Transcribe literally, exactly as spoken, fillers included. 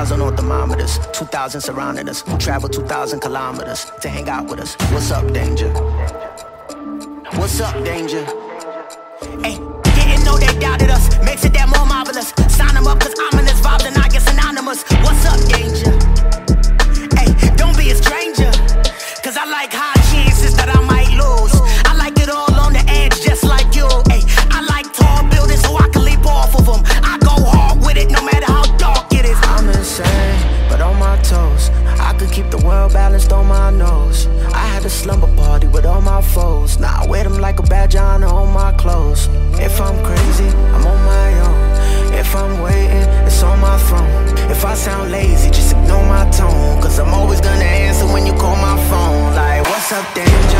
thousand on thermometers, two thousand surrounding us. Travel two thousand kilometers to hang out with us. What's up, danger? What's up, danger? Hey, didn't know they doubted us. Makes it that more marvelous. Sign them up cause ominous vibes and I get synonymous. What's up, danger? Hey, don't be a stranger. Cause I like high chances that I might lose. I like it all on the edge just like you. Hey, I like tall buildings so I can leap off of them. I go hard with it no matter how dark it is. I'm insane, but on my toes. I could keep the world balanced on my nose. I had a slumber party with all my foes. Now I wear them like a badge of honor on my clothes. If I'm crazy, I'm on my own. If I'm waiting, it's on my throne. If I sound lazy, just ignore my tone. Cause I'm always gonna answer when you call my phone. Like, what's up, danger?